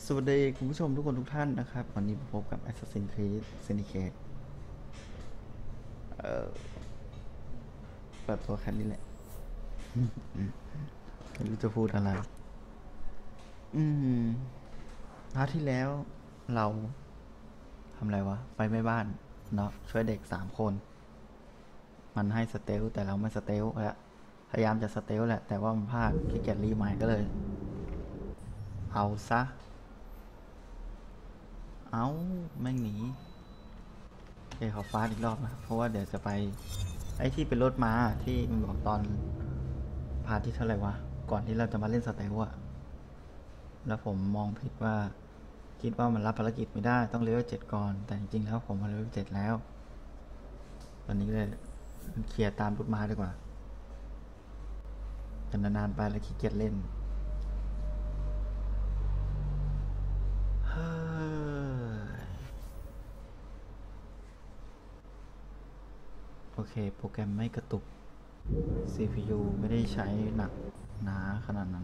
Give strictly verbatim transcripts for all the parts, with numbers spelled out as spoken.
สวัสดีคุณผู้ชมทุกคนทุกท่านนะครับวันนี้พบกับ Assassin's Creed Syndicate เอ่อเปิดตัวแค่นี้แหละ ไม่รู้จะพูดอะไรอืมพาร์ทที่แล้วเราทำอะไรวะไฟไหม้บ้านเนาะช่วยเด็กสามคนมันให้สเตลแต่เราไม่สเตลแล้วพยายามจะสเตลแหละแต่ว่ามันพลาดขี้เกียจรีใหม่ก็เลยเอาซะเอาไม่หนีโอเคขอฟาดอีกรอบนะเพราะว่าเดี๋ยวจะไปไอ้ที่เป็นรถม้าที่มันบอกตอนพาร์ทที่เท่าไหร่วะก่อนที่เราจะมาเล่นสเตลอะแล้วผมมองผิดว่าคิดว่ามันรับภารกิจไม่ได้ต้องเลเวลเจ็ดก่อนแต่จริงๆแล้วผมมาเลเวลเจ็ดแล้วตอนนี้เลยเคลียร์ตามรถม้าดีกว่าแต่นานๆไปแล้วขี้เกียจเล่นเฮ้ยโอเคโปรแกรมไม่กระตุก ซี พี ยู ไม่ได้ใช้หนักหนาขนาดนั้น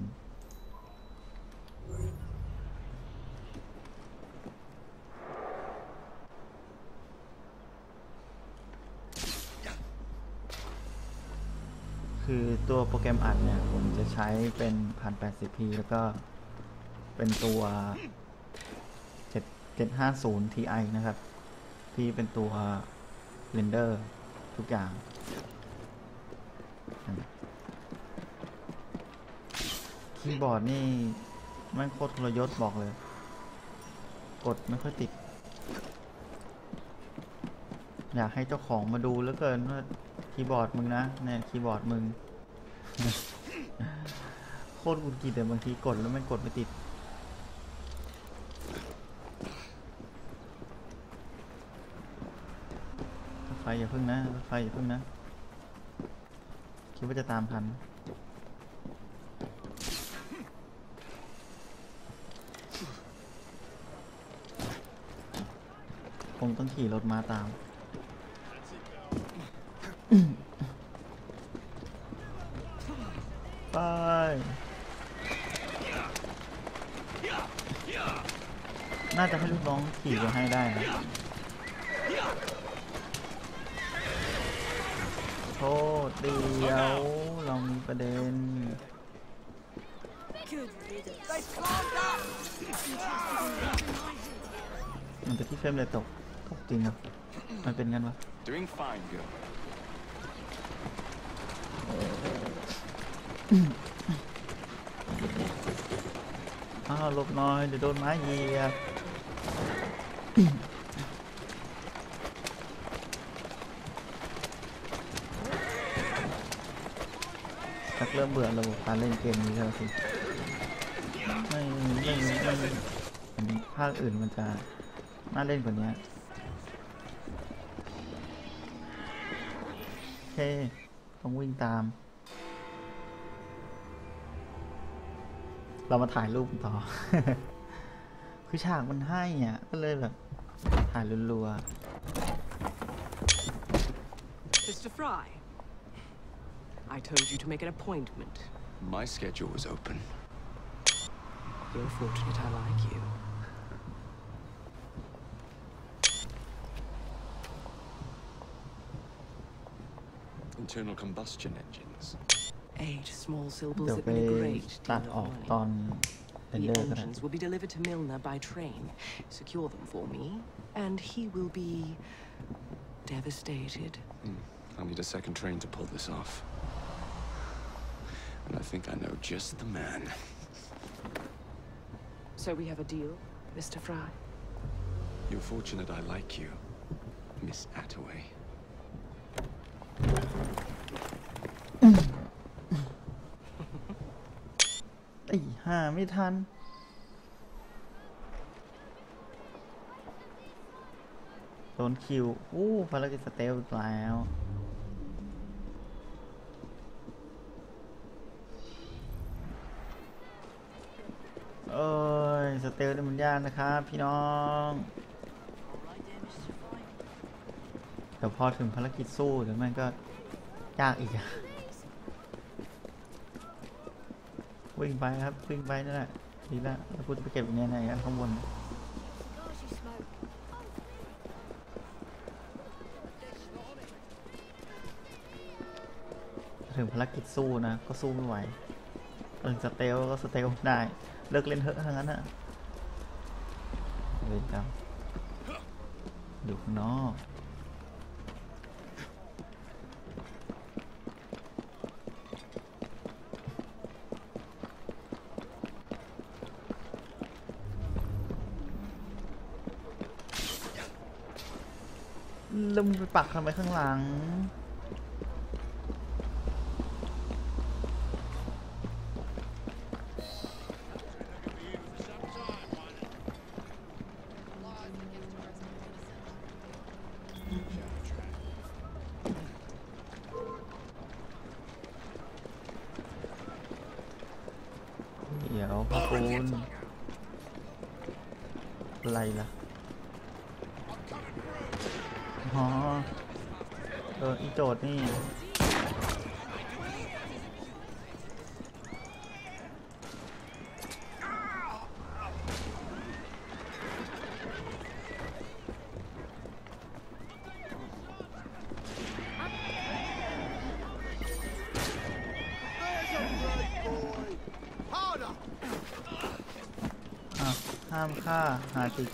คือตัวโปรแกรมอัดเนี่ยผมจะใช้เป็น หนึ่งพันแปดสิบพี แล้วก็เป็นตัวเจ็ดห้าศูนย์ ที ไอ นะครับที่เป็นตัวเรนเดอร์ทุกอย่างคีย์บอร์ดนี่มันโคตรทรยศบอกเลยกดไม่ค่อยติดอยากให้เจ้าของมาดูเหลือเกินว่าคีย์บอร์ดมึงนะเนี่ยคีย์บอร์ดมึง โคตรกุดกิดแต่บางทีกดแล้วมันกดไม่ติดรถไฟอย่าพึ่งนะรถไฟอย่าพึ่งนะคิดว่าจะตามทันคงต้องขี่รถม้าตามไปน่าจะให้ลูกน้องขี่ไปให้ได้นะโทษเดียวเรามีประเด็นมันจะที่เฟรมเลยตกตกจริงครับมันเป็นกันวะ Doing fine, girl. อ้าวหลบหน่อยเดี๋ยวโดนไม้เหยียบชักเริ่มเบื่อระบบการเล่นเกมนี้แล้วสิไม่ไม่ไม่อันนี้ภาคอื่นมันจะน่าเล่นกว่านี้โอเคต้องวิ่งตามเรามาถ่ายรูปต่อ คือฉากมันให้อ่ะก็เลยแบบถ่ายรัวๆ Mister Fry, I told you to make an appointment. My schedule was open. You're fortunate I like you. Internal combustion engines. Eight small syllables เดี๋ยว that ไป make a great ตัด deal ออก of ตอน money. เรน The เดอร์ก็ได้ engines will be delivered to Milner by train. Secure them for me, and he will be devastated. Hmm. I'll need a second train to pull this off. And I think I know just the man. So we have a deal, Mister Fry? You're fortunate I like you, Miss Attaway. ไอ้ห่าไม่ทันโดนคิวอู้ภารกิจสเตลอีกแล้วเอ้ยสเตลนี่มันยากนะครับพี่น้องเดี๋ยวพอถึงภารกิจสู้เดี๋ยวมันก็ยากอีกอะวิ่งไปครับวิ่งไปนั่นแหละดีละแล้วกูจะไปเก็บอย่างเงี้ยในอันข้างบน Cigars you smoke. ถึงภารกิจสู้นะ ก็สู้ไม่ไหวถึงสเตลก็สเตลไม่ได้ เลิกเล่นเถอะทั้งนั้นอะเล่นกันอยู่ข้างนอกแล้วมึงไปปักทำไมข้างหลัง เดี๋ยวพ่อคุณอะไรล่ะอ๋อเอออีโจทย์นี่อ่ะห้ามฆ่าหาติด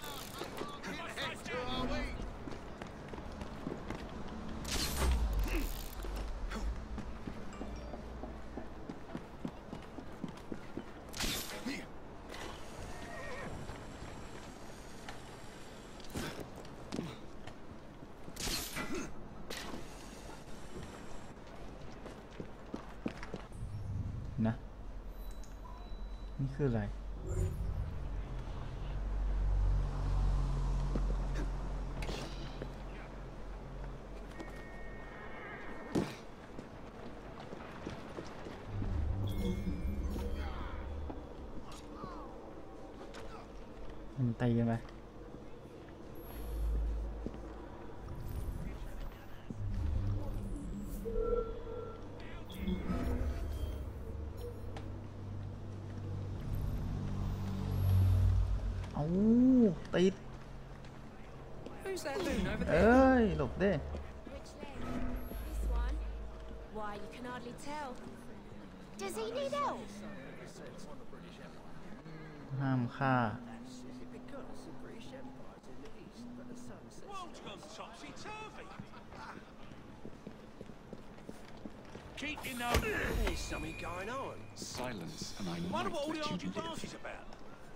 นะ นี่คืออะไร มันตีกันไปเอาติด Who's that loon over เอ้ there? ย หลบดิ Which leg? This one? Why, you can hardly tell. Does he need help? ห้ามฆ่า World's gone topsy-turvy. Keep your nose. There's something going on. Silence, and I Wonder might what all the let you argy-bargy's live. about.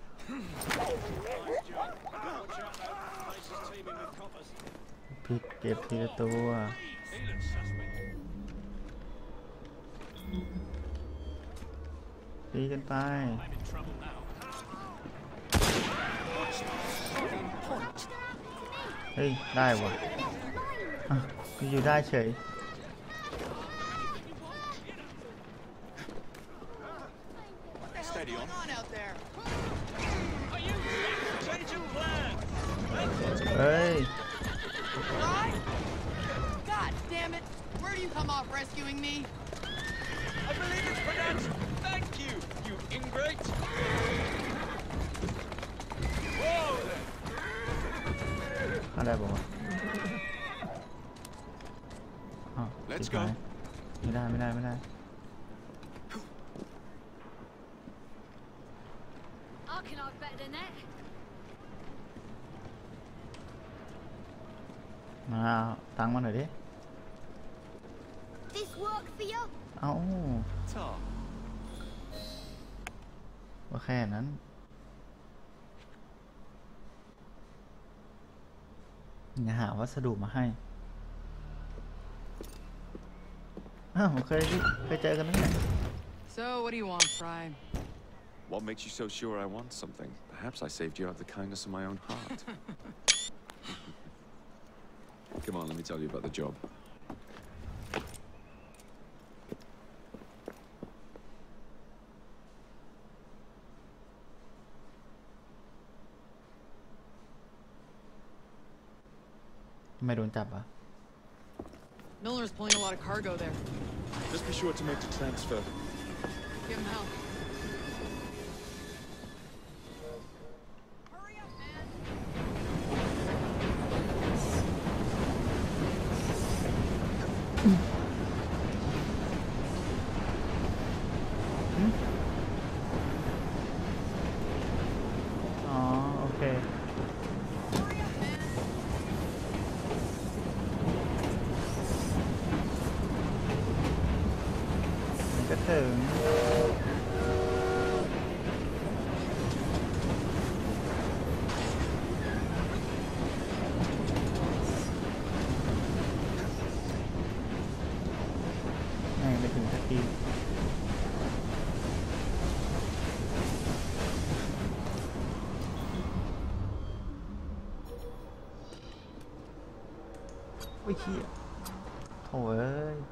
Nice job. Watch out though. Place is teeming with coppers. พลิกเก็บทีละตัว He looks suspect. ตีกันไป I'm in trouble now. Point. เฮ้ย ได้วะอ่ะอยู่ได้เฉย Steady on. Change of plan. เฮ้ย God damn it! Where do you come off rescuing me? I believe it's pronounced thank you, you ingrate. Whoa there. เข้าได้ปะวะอ้าว Let's ติดไหม go. ไม่ได้ไม่ได้ไม่ได้ I can hide better than that. มาเอาตังค์มาหน่อยดิ This work for you? เอ้า Tar. ก็แค่นั้น อย่าหาวัสดุมาให้ อ้าวเคยเคยเจอกันนั่นไง So, what do you want, Fry? What makes you so sure I want something? Perhaps I saved you out of the kindness of my own heart. Come on, let me tell you about the job. ทำไมโดนจับอ่ะ Miller's pulling a lot of cargo there. Just be sure to make the transfer. Give him hell. อ๋อ โอเค มันก็ถึง แม่งไปถึงสักทีโอ้ยเหี้ยโถ่เอ้ย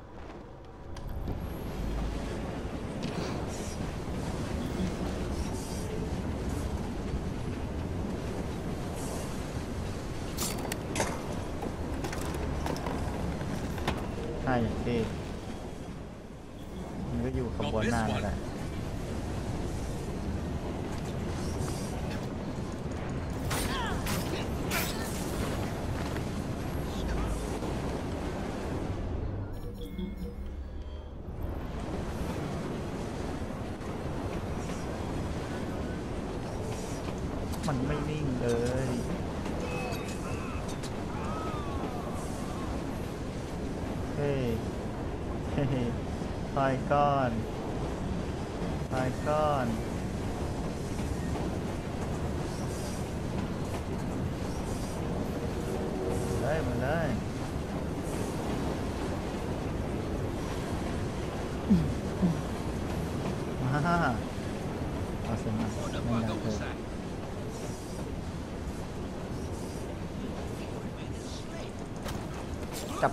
ใช่อย่างที่มันก็อยู่ขบวนหน้านั่นแหละ มันไม่นิ่งเลย เฮ้ย เฮ้ยถอยก้อนถอยก้อนเลยมาเลยมาเอาเสียงมาไม่ดังเถอะจับ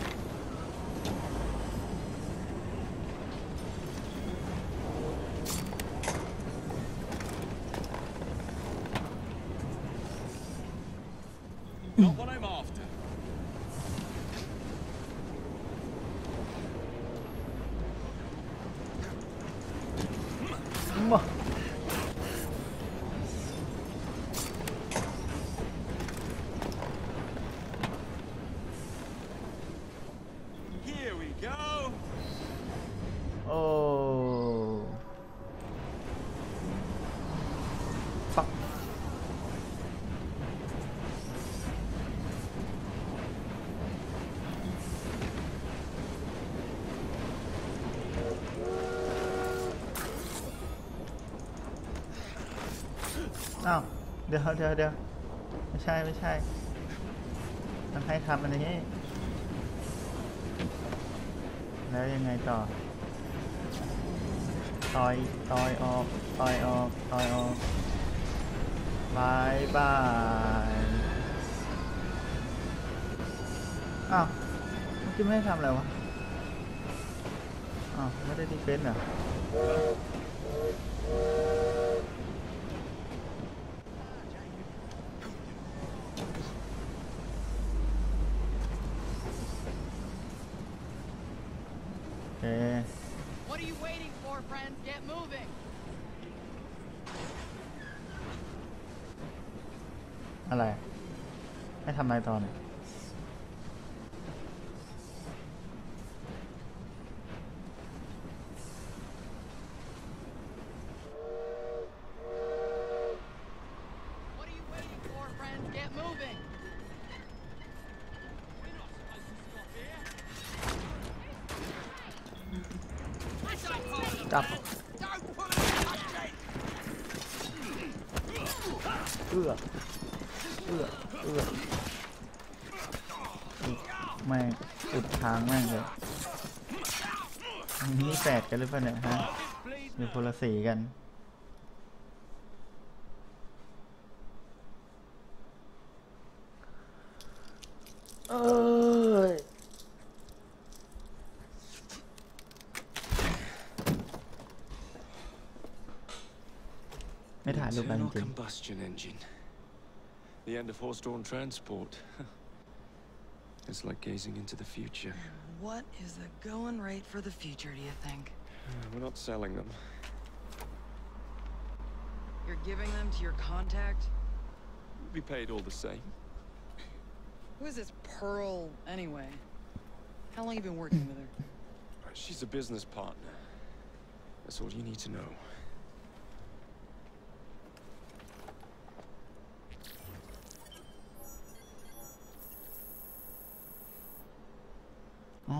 Not what I'm after. มา Here we go. โอ้ฟักอ้าว เดี๋ยวเดี๋ยวเดี๋ยวไม่ใช่ ไม่ใช่ต้องให้ทำอันนี้ แล้วยังไงต่อ ต่อย ต่อยออก ต่อยออก ต่อยออกบายบาย อ้าวเมื่อกี้ไม่ได้ทำอะไรวะ อ้าว ไม่ได้ดีเฟนส์เหรอ โอเค What are you waiting for, friends? Get moving. อะไร ให้ทำอะไรต่อเนี่ย What are you waiting for, friends? Get moving. We're not supposed to stop here. จับ Don't pull it touch me. เอื้อเอื้อเอื้ออุดแม่งอุดทางแม่งเลยนี่แฝดกันหรือเปล่าเนี่ยฮะหรือคนละสีกัน เอ้ย ไม่ถ่ายรูปกันจ Internal ริง combustion engine. The end of horse-drawn transport. It's like gazing into the future. What is the going rate for the future, do you think? We're not selling them. You're giving them to your contact? We'll be paid all the same. Who is this Pearl, anyway? How long you been working with her? She's a business partner. That's all you need to know. อ๋อ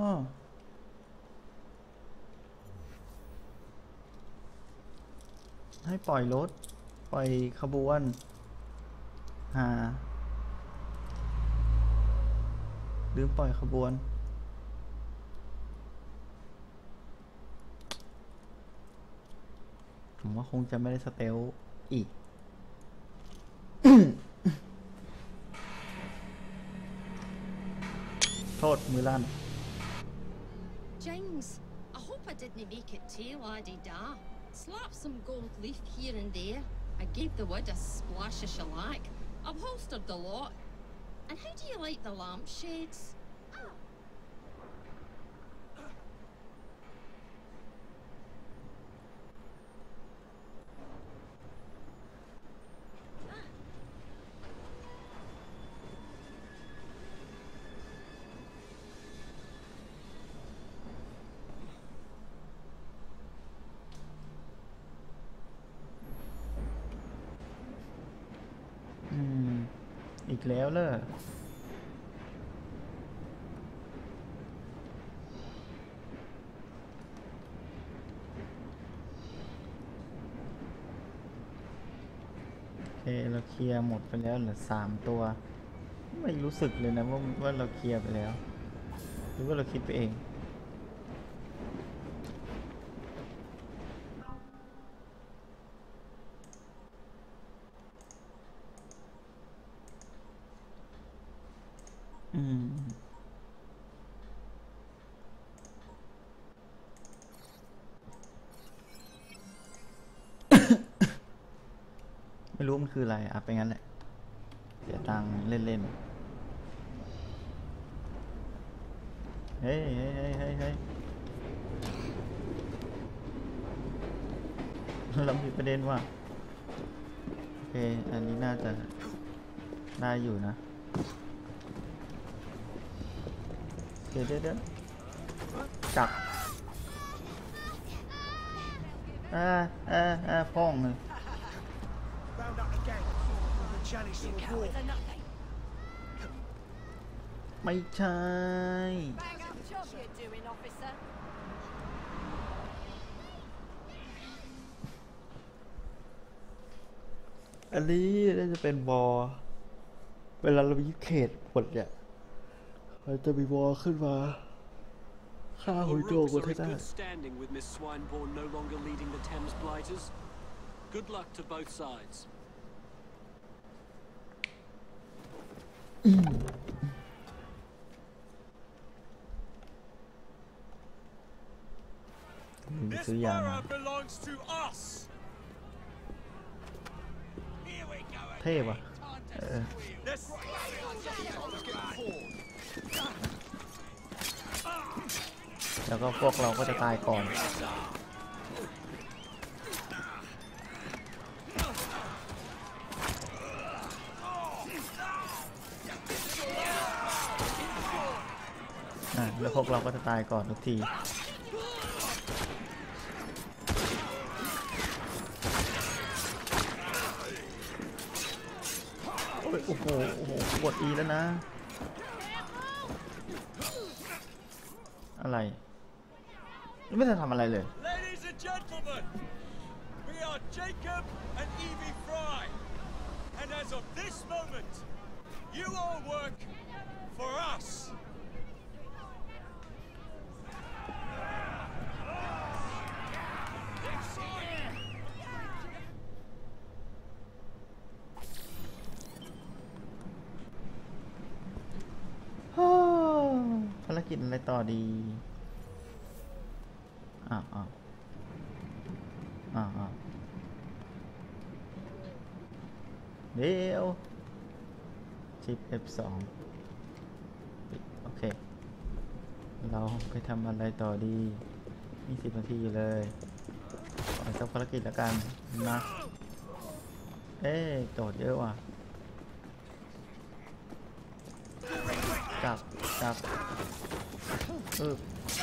ให้ปล่อยรถปล่อยขบวนหาลืมปล่อยขบวนผมว่าคงจะไม่ได้สเตลอีก โทษมือลั่น Jings, I hope I didn't make it too laddie da. Slap some gold leaf here and there. I gave the wood a splash of shellac. Upholstered the lot. And how do you like the lampshades? อืม อีกแล้วเลยโอเคเราเคลียร์หมดไปแล้วเหลือสามตัว ไม่รู้สึกเลยนะว่าว่าเราเคลียร์ไปแล้ว หรือว่าเราคิดไปเอง อืม ไม่รู้มันคืออะไรอ่ะเป็นงั้นแหละเสียตังค์เล่นๆ เฮ้ยเฮ้ยเฮ้ยเฮ้ยเฮ้ยเรามีประเด็นว่า โอเค อันนี้น่าจะได้อยู่นะ เดี๋ยวเดี๋ยวเดี๋ยวจับอ่าอ่าอ่าพ้องเลย Round up the gang. The Chinese Civil War. ไม่ใช่ Bang up job you're doing, officer. อันนี้น่าจะเป็นวอลเวลาเรายึดเขตหมดเนี่ยมันจะมีวอลขึ้นมาฆ่าหุยโจ Rooks กัน are ให้ in ได้ good standing with Miss Swineborn no longer leading the Thames Blighters. Good luck to both sides. This ซื้อยามา borough belongs to us. Here we go. เท่ว่ะเออ Let's แล้วก็พวกเราก็จะตายก่อน อ่ะแล้วพวกเราก็จะตายก่อนทุกทีโอ้ยโอ้โหโอ้โหกด E แล้วนะ อะไร ไม่ได้ทำอะไรเลย Ladies and gentlemen, we are Jacob and Evie Fry, and as of this moment, you all work for us. ภารกิจอะไรต่อดี อ้าวอ้าวอ้าวอ้าวเดี๋ยวชิป เอฟ สอง โอเค เราไปทำอะไรต่อดียี่สิบนาทีเลยขอสักภารกิจแล้วกันนะ เอ๊ะโจทย์เยอะว่ะกลับกลับเออ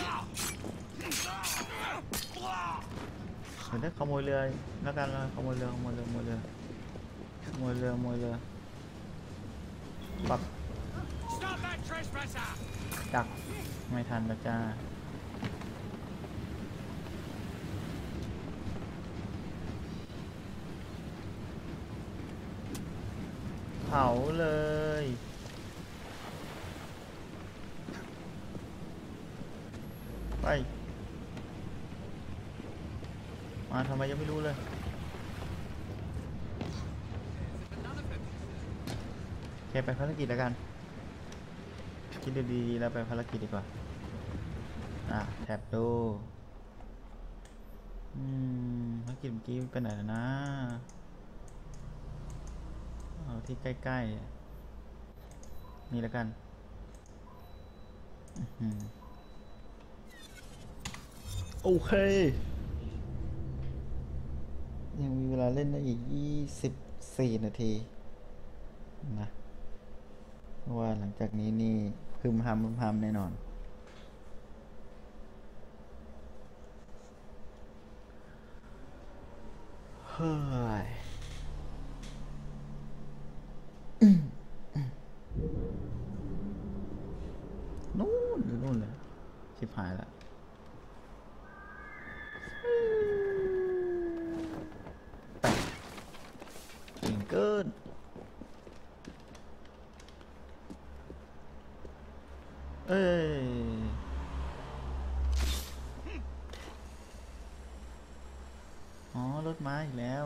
เดี๋ยวได้ขโมยเรือแล้วกันเลยขโมยเรือขโมยเรือขโมยเรือขโมยเรือขโมยเรือปักจักไม่ทันแล้วจ้าเผาเลยไปมาทำไมยังไม่รู้เลยแกไปภารกิจแล้วกันคิดดีๆแล้วไปภารกิจดีกว่าอ่ะแท็บดูอืมภารกิจเมื่อกี้ไปไหนแล้วนะเอาที่ใกล้ๆนี่แล้วกันโอเคยังมีเวลาเล่นได้อีกยี่สิบสี่นาทีนะเพราะว่าหลังจากนี้นี่พึมพำพึมพำแน่นอนเฮ้ยนู่นอยู่นู่นเลยชิบหายละเก่งเกินเอ้ยอ๋อรถม้าอีกแล้ว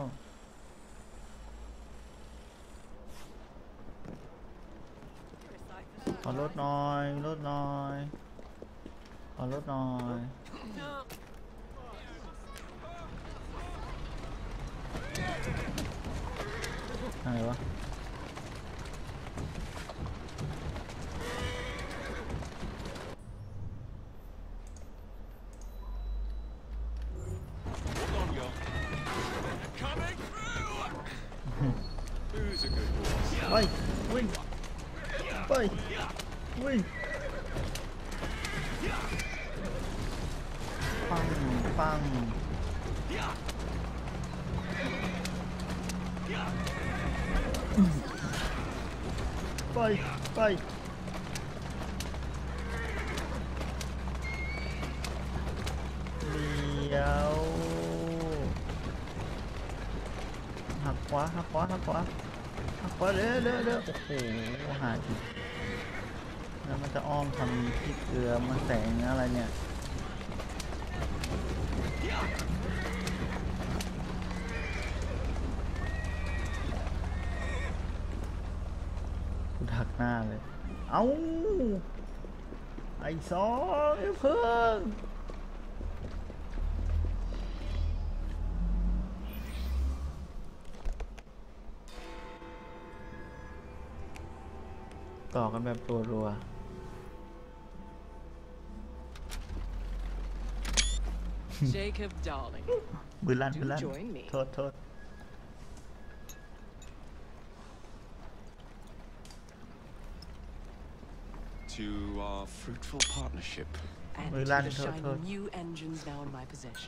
ขอรถหน่อยรถหน่อยขอรถหน่อยอะไรวะไปวิ่งไปวิ่งปังปังไปไปเดี๋ยวหักขวาหักขวาหักขวาหักขวาเร็วเร็วเร็วโอ้โหหาจิแล้วมันจะอ้อมทำที่เกลือมาแสงอะไรเนี่ยกูดักหน้าเลยเอ้าไอ้สองไอ้เพิ่งต่อกันแบบรัวๆ Jacob, darling, มือลั่นมือ do ลั่น join me. โทษโทษ To our fruitful partnership. And Mười to lăm the thôi, shiny thôi. new engines now in my possession.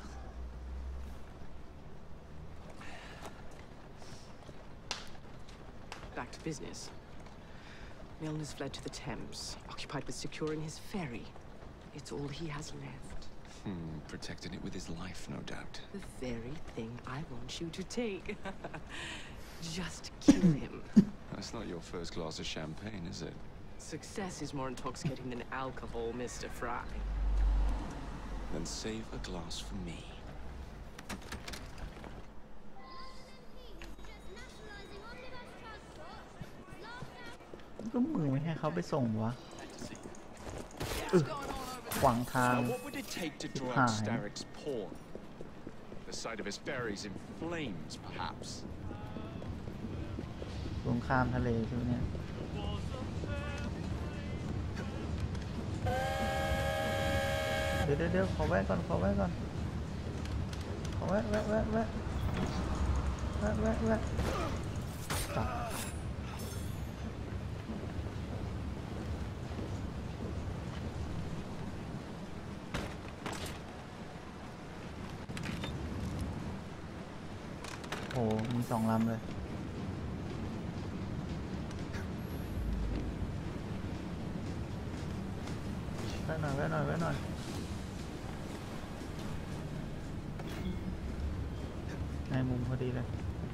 Back to business. Milner's fled to the Thames, occupied with securing his ferry. It's all he has left. Hmm, protecting it with his life, no doubt. The very thing I want you to take. Just kill him. That's not your first glass of champagne, is it? Success is more intoxicating than alcohol, Mister Fry. Then save a glass for me. ก็มือไม่ให้เขาไปส่งวะขวางทาง Now, what would it take to draw Hi. out Starrick's pawn? The sight of his ferries in flames, perhaps. สงครามทะเลใช่ไหมเนี่ยเดี๋ยวเดี๋ยวเดี๋ยวขอแวะก่อนขอแวะก่อนขอแวะแวะแวะแวะแวะแวะแวะตัดมีสองลำเลยแวะหน่อยแวะหน่อยแวะหน่อยในมุมพอดีเลย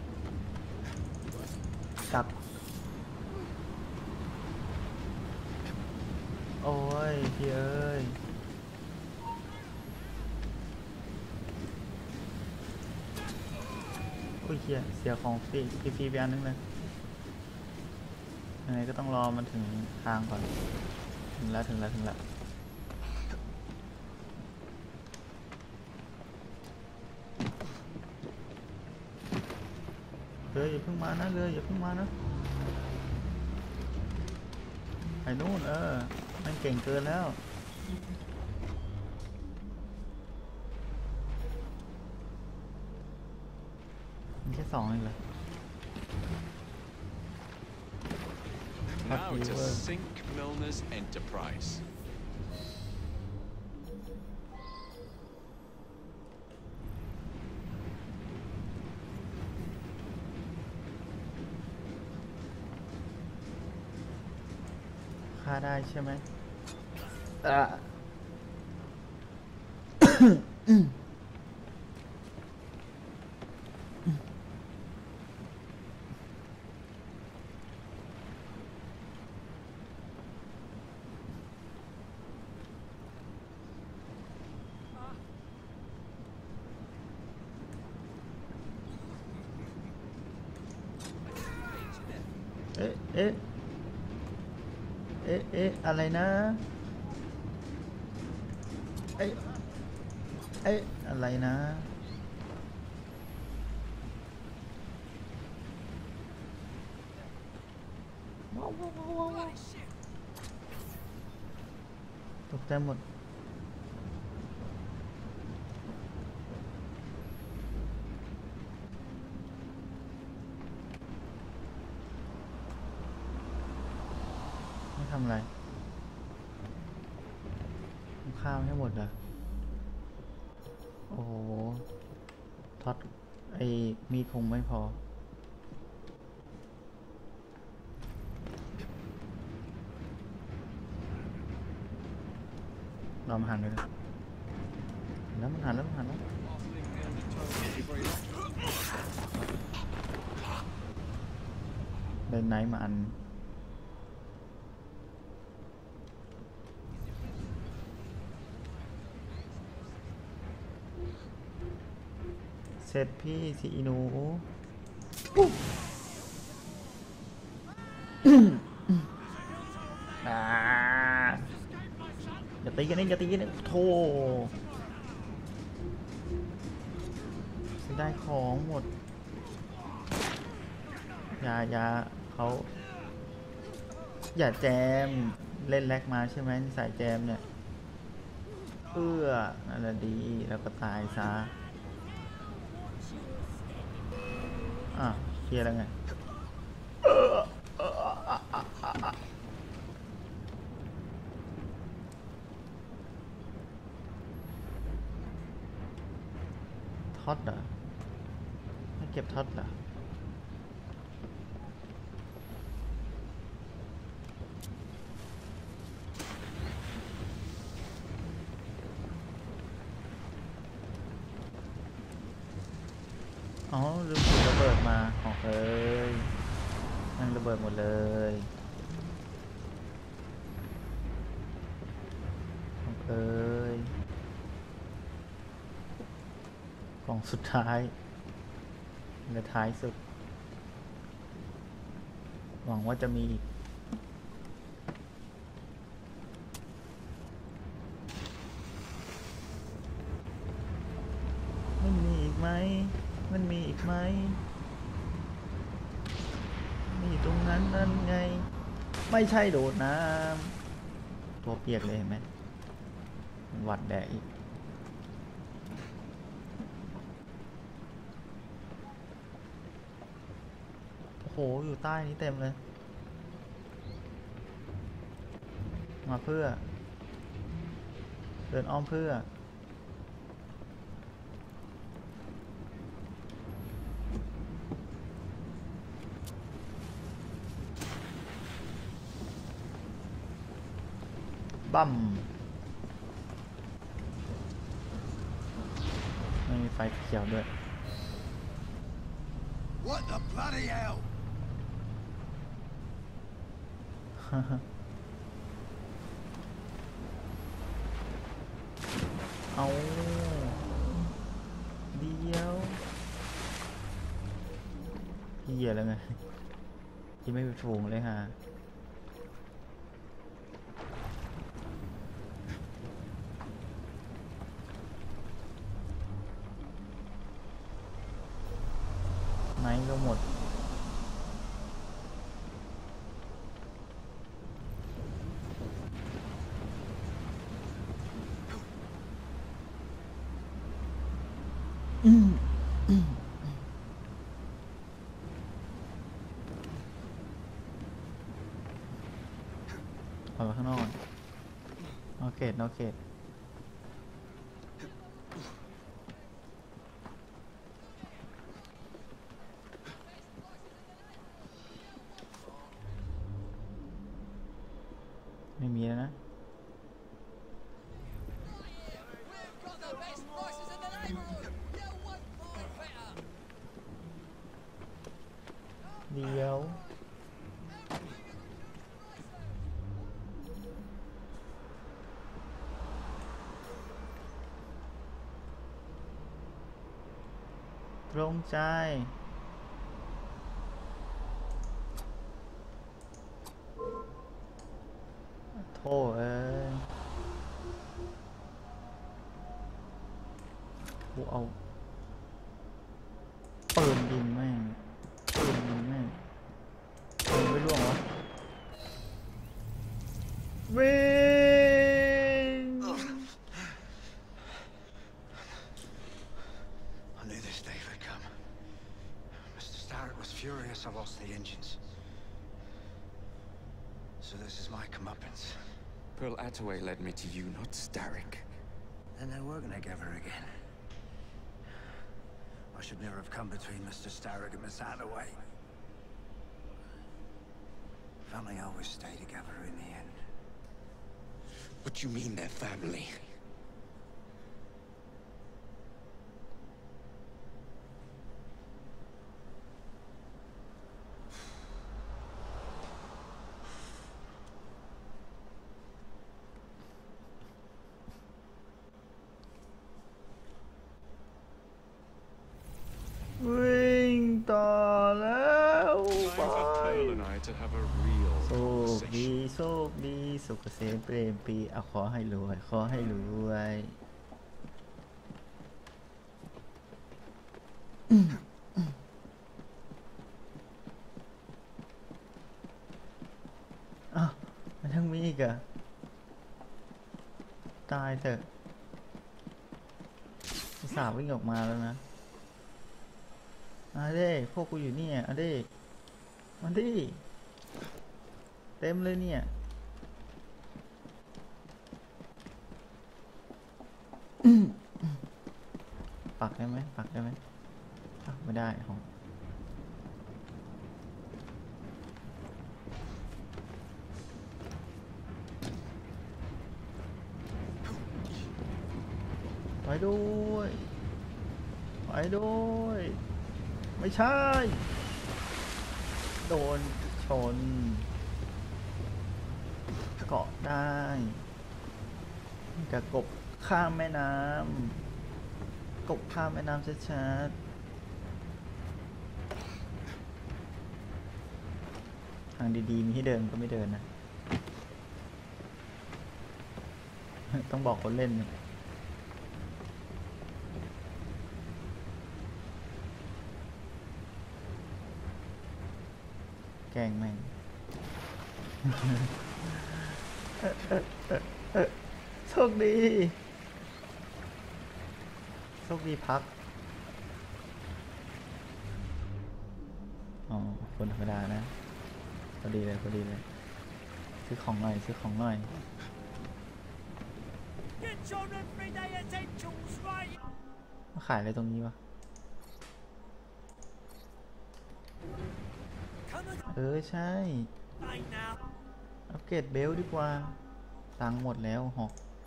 กลับโอ้ยพี่เอ้ยอุ้ยเฮียเสียของฟรีฟรีไปอันนึงเลยยังไงก็ต้องรอมันถึงทางก่อนถึงแล้วถึงแล้วถึงแล้วเรืออย่าเพิ่งมานะเรืออย่าเพิ่งมานะไอ้นู่นเออมันเก่งเกินแล้วมีแค่สองเองเลย Now to sink Milner's enterprise. ฆ่าได้ใช่ไหมอ่ะ เอ๊ะเอ๊ะเอ๊ะเอ๊ะอะไรนะเอ๊ะเอ๊ะอะไรนะว้าวว้าวว้าวว้าวตกใจหมดทำอะไรข้าวให้หมดเหรอโอ้โหท็อตไอ้มีคงไม่พอเรามาหันเลยแล้วมันหันแล้วมันหันแล้วได้ไหนมาอันเสร็จพี่สีหนูอย่าตีกันนี่อย่าตีกันนี่โธ่ได้ของหมดอย่าอย่าเขาอย่าแจมเล่นแลกมาใช่ไหมสายแจมเนี่ยเอื้อนั่นแหละดีแล้วก็ตายซะอ่ะเคลียร์แล้วไงท็อตเหรอไม่เก็บท็อตเหรออ๋อลืมถือระเบิดมาของเอ้ยนั่งระเบิดหมดเลยของเอ้ยกล่องสุดท้ายในท้ายสุดหวังว่าจะมีอีกมันมีอีกไหมมันมีอีกไหมมีตรงนั้นนั่นไงไม่ใช่โดดน้ำตัวเปียกเลยเห็นไหมหวัดแดดอีกโอ้โหอยู่ใต้นี้เต็มเลยมาเพื่อเดินอ้อมเพื่อบั้มไม่มีไฟเขียวด้วย What the bloody hell? เอาเดียวเหี้ยแล้วไงที่ไม่มีฝูงเลยฮะไม้ก็หมดออกมาข้างนอกโอเคนโอเคไม่มีแล้วนะเดี๋ยวตรงใจโธ่เอ้ยกูเอาปืนยิงแม่งปืนยิงแม่งปืนไม่ร่วงวะวิ่ง I knew this day would come. Mister Starrett was furious I lost the engines. So this is my comeuppance. Pearl Attaway led me to you, not Starrick. Then they're working together again. I should never have come between Mister Starrick and Miss Attaway. Family always stay together in the end. What do you mean they're family? วิ่งต่อแล้วไป Pearl and I to have a real โชคดี conversation. โชคดีสุขเกษมเปรมปรีเอาขอให้รวยขอให้รวยอ้าวมันทั้งมีอีกอะตายเถอะอุตส่าห์วิ่งออกมาแล้วนะมาเด้พวกกูอยู่นี่อ่ะเด้มาดิเต็มเลยเนี่ยปักได้ไหมปักได้ไหมปักไม่ได้ของไปด้วยไปด้วยไม่ใช่โดนชนเกาะได้กระกบข้ามแม่น้ำกบข้ามแม่น้ำชัดๆทางดีๆมีให้เดินก็ไม่เดินนะ ต้องบอกคนเล่นเนี่ยแกล้งแม่ง โชคดีโชคดีพักอ๋อคนธรรมดานะพอดีเลยพอดีเลยซื้อของหน่อยซื้อของหน่อยมาขายอะไรตรงนี้วะเออใช่อัปเกรดเบลดีกว่าตังค์หมดแล้วหอก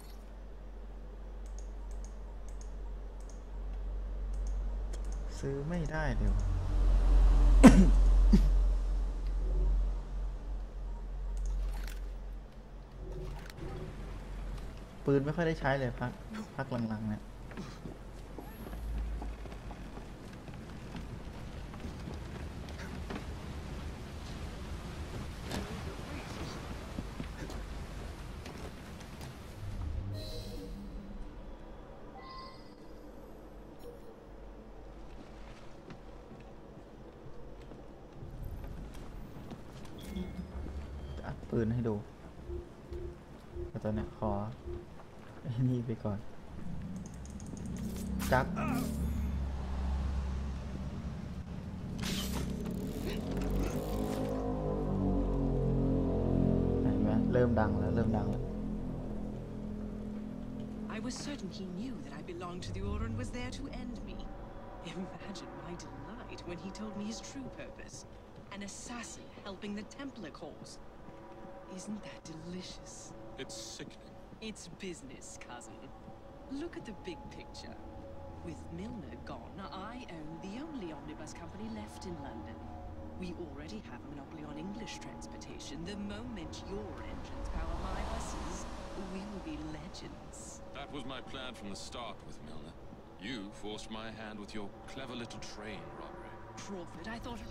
ซื้อไม่ได้เดี๋ยว ปืนไม่ค่อยได้ใช้เลยพักพักหลังๆเนี่ยอัดปืนให้ดูแต่ตอนเนี้ยขอไอ้นี่ไปก่อน จับเห็นไหมเริ่มดังแล้ว เริ่มดังแล้ว I was certain he knew that I belonged to the Order and was there to end me. Imagine my delight when he told me his true purpose. An assassin helping the Templar cause. Isn't that delicious? It's sickening. It's business, cousin. Look at the big picture. With Milner gone, I own the only omnibus company left in London. We already have a monopoly on English transportation. The moment your engines power my buses, we will be legends. That was my plan from the start with Milner. You forced my hand with your clever little train robbery. Crawford, I thought...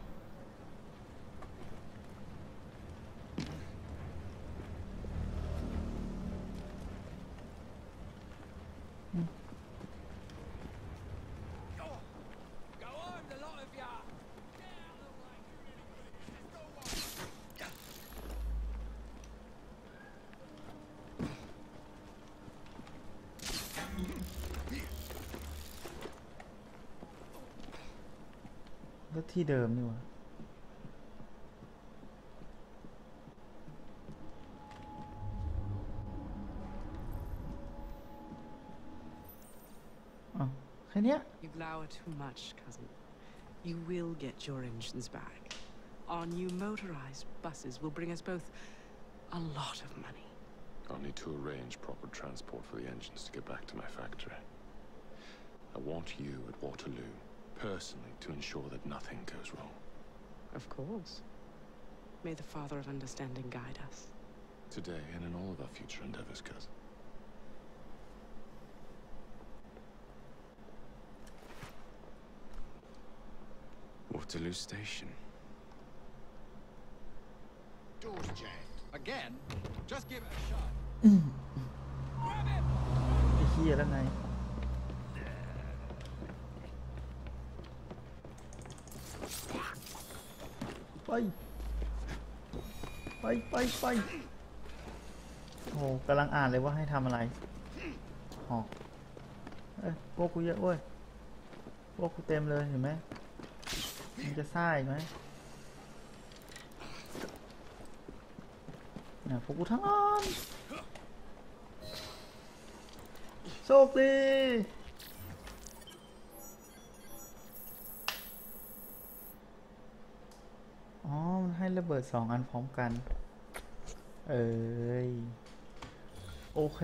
Go on, the lot of ya! แล้วที่เดิมนี่วะอ๋อแค่เนี้ย You glower too much, cousin. You will get your engines back. Our new motorized buses will bring us both a lot of money. I'll need to arrange proper transport for the engines to get back to my factory. I want you at Waterloo, personally, to ensure that nothing goes wrong. Of course. May the Father of Understanding guide us. Today and in all of our future endeavors, cousin. Waterloo Station. Doors jammed. Again? Just give it a shot. Grab him! ไอ้เหี้ยแล้วไงไปไปไปไปโอ้กำลังอ่านเลยว่าให้ทำอะไรหอกเอ้ยพวกกูเยอะเว้ยพวกกูเต็มเลยเห็นไหมมันจะซ่าอีกไหมเนี่ยพวกกูทั้งนั้นโชคดีอ๋อมันให้ระเบิดสองอันพร้อมกันเอ้ยโอเค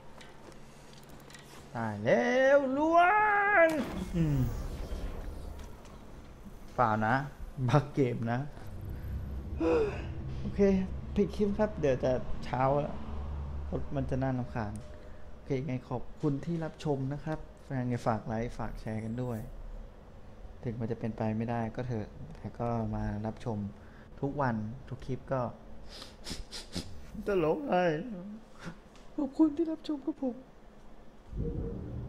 ตายแล้วล้วนอืมเปล่านะบักเกมนะโอเคปิดคลิปครับเดี๋ยวจะเช้าแล้วรถมันจะน่ารำคาญโอเคไงขอบคุณที่รับชมนะครับยังไงฝากไลค์ฝากแชร์กันด้วยถึงมันจะเป็นไปไม่ได้ก็เถอะแต่ก็มารับชมทุกวันทุกคลิปก็ตลกไห้ขอบคุณที่รับชมครับผม